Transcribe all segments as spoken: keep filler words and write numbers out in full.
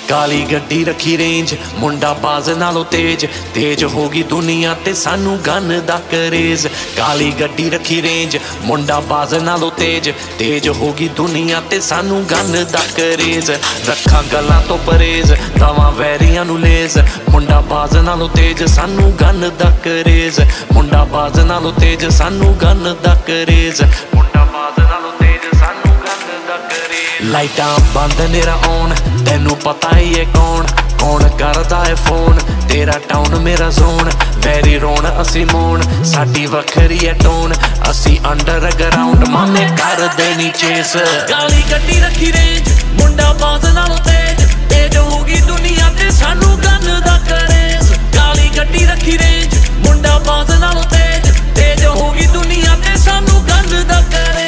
काली गड्डी रखी रेंज मुंडा बाज नालों तेज तेज होगी दुनिया ते सानू गन दा करेज। काली गड्डी रखी रेंज मुंडा बाज नालों तेज तेज होगी दुनिया ते सानू गन दा करेज। रखा गल्लां तो परहेज दवा वैरियां नू लेज मुंडा बाज नालों तेज सानू गन दा करेज। मुंडा बाज नालों तेज सानू गन दा करेज। मुंडा बाज नालों तेज सानू गन दा करेज। लाइटां बंद नेरा ऑन तेनू पता ही है कौन कौन करदा है फोन तेरा टाउन मेरा जोन वैरी रोन असी मोन साडी वखरी है टोन असी अंडरग्राउंड माने कर देनी चेस। काली गड्डी रखी रेंज मुंडा बाज नालों तेज तेज होगी दुनिया ते सानू गन दा करेज। काली गड्डी रखी रेंज मुंडा बाज नालों तेज तेज होगी दुनिया ते सानू गन दा करेज।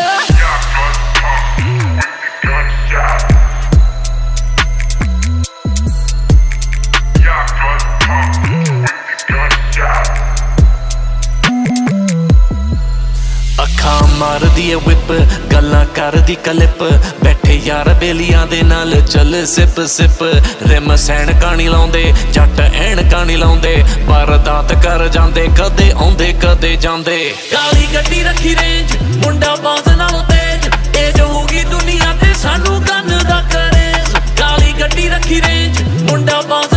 अखां मारदी है विप गल्लां करदी क्लिप बैठे यार बेलियां दे नाल चल सिप सिप रिम सैन कानी लाउंदे जट ऐन कानी लाउंदे वारदात कर जांदे कदे आउंदे कदे जांदे। काली गड्डी रखी रेंज मुंडा बाज नालों तेज तेज होगी दुनिया ते सानू गन दा करेज। काली गड्डी रखी रेंज मुंडा बाज